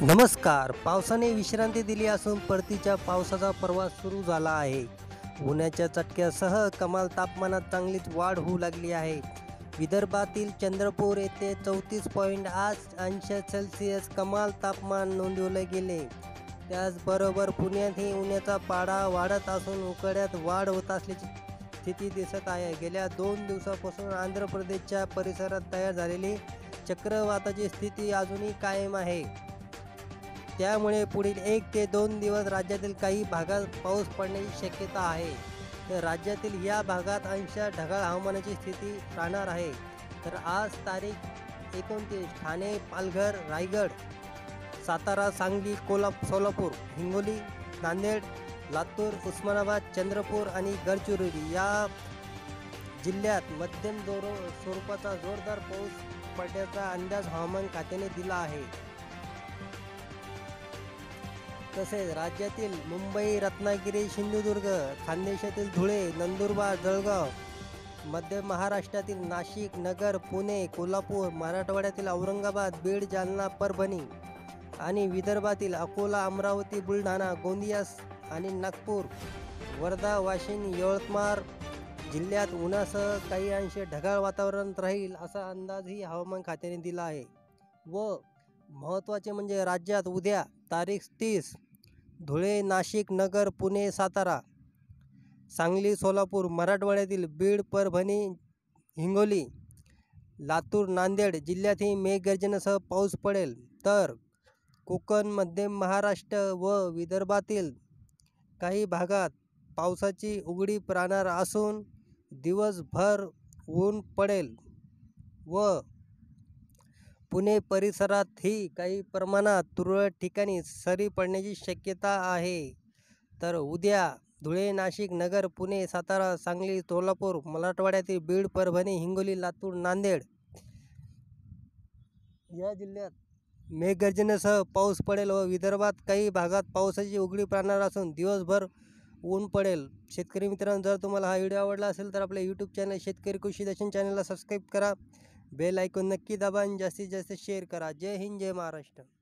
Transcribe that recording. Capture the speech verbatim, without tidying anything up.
नमस्कार. पावसाने विश्रांती दिली असून परतीच्या पावसाचा प्रवास सुरू झाला आहे. उन्हाच्या चटक्यासह कमाल तापमानात चांगलीच वाढ होऊ लागली आहे. विदर्भातील चंद्रपूर येथे चौतीस पॉईंट आठ अंश सेल्सिअस कमाल तापमान नोंदवले गेले. त्याचबरोबर पुण्यातही उन्हाचा पारा वाढत असून उकाड्यात वाढ होत असल्याची स्थिती दिसत आहे. गेल्या दोन दिवसापासून आंध्र प्रदेशच्या परिसरात तयार झालेली चक्रवाताची स्थिती अजूनही कायम आहे. त्यामुळे पुढील एक ते दोन दिवस राज्यातील काही भागात पाऊस पडण्याची शक्यता आहे. तर राज्यातील या भागात अंशतः ढगाळ हवामानाची स्थिती राहणार आहे. तर आज तारीख एकोणतीस ठाणे, पालघर, रायगड, सातारा, सांगली, कोल्हापूर, सोलापूर, हिंगोली, नांदेड, लातूर, उस्मानाबाद, चंद्रपूर आणि गडचिरोली या जिल्ह्यात मध्यम जोर स्वरूपाचा जोरदार पाऊस पडण्याचा अंदाज हवामान खात्याने दिला आहे. तसेच राज्यातील मुंबई, रत्नागिरी, सिंधुदुर्ग, खानदेशातील धुळे, नंदुरबार, जळगाव, मध्य महाराष्ट्रातील नाशिक, नगर, पुणे, कोल्हापूर, मराठवाड्यातील औरंगाबाद, बीड, जालना, परभणी आणि विदर्भातील अकोला, अमरावती, बुलढाणा, गोंदिया आणि नागपूर, वर्धा, वाशिम, यवतमाळ जिल्ह्यात उन्हासह काही अंशी ढगाळ वातावरण राहील असा अंदाजही हवामान खात्याने दिला आहे. व महत्त्वाचे म्हणजे राज्यात उद्या तारीख तीस धुळे, नाशिक, नगर, पुणे, सातारा, सांगली, सोलापूर, मराठवाड्यातील बीड, परभणी, हिंगोली, लातूर, नांदेड जिल्ह्यातही मेघगर्जनेसह पाऊस पडेल. तर कोकण, मध्य महाराष्ट्र व विदर्भातील काही भागात पावसाची उघडीप राहणार असून दिवसभर ऊन पडेल व पुणे परिसरातही काही प्रमाणात तुरळक ठिकाणी सरी पडण्याची शक्यता आहे. तर उद्या धुळे, नाशिक, नगर, पुणे, सातारा, सांगली, सोलापूर, मराठवाड्यातील बीड, परभणी, हिंगोली, लातूर, नांदेड या जिल्ह्यात मेघगर्जनेसह पाऊस पडेल व विदर्भात काही भागात पावसाची उघडीप राहणार असून दिवसभर ऊन पडेल. शेतकरी मित्रांनो, जर तुम्हाला हा व्हिडिओ आवडला असेल तर आपल्या यूट्यूब चॅनल शेतकरी कृषी दर्शन चॅनलला सबस्क्राईब करा. बेल आयकॉन नक्की दाबा आणि जास्तीत जास्त शेअर करा. जय हिंद, जय महाराष्ट्र.